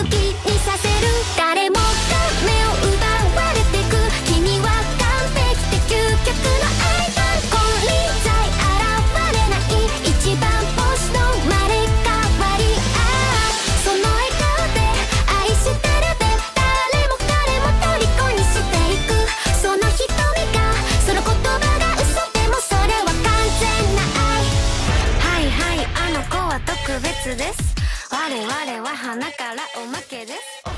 キにさせる。誰もが目を奪われてく。君は完璧で究極の愛だ。金輪際現れない一番星の生まれ変わり。その笑顔で愛してるで誰も彼も虜にしていく。その瞳がその言葉が嘘でもそれは完全な愛。はいはい、あの子は特別です。我々は花からおまけです。